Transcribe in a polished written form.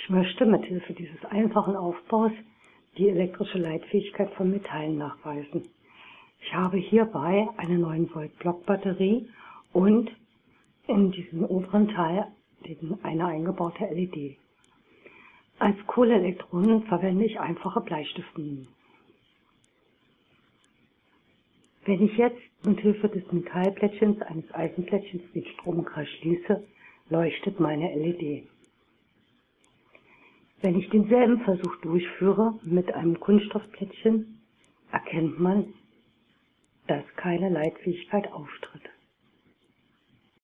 Ich möchte mithilfe dieses einfachen Aufbaus die elektrische Leitfähigkeit von Metallen nachweisen. Ich habe hierbei eine 9-Volt-Blockbatterie und in diesem oberen Teil eine eingebaute LED. Als Kohleelektronen verwende ich einfache Bleistiftminen. Wenn ich jetzt mithilfe des Metallplättchens eines Eisenplättchens den Stromkreis schließe, leuchtet meine LED. Wenn ich denselben Versuch durchführe mit einem Kunststoffplättchen, erkennt man, dass keine Leitfähigkeit auftritt.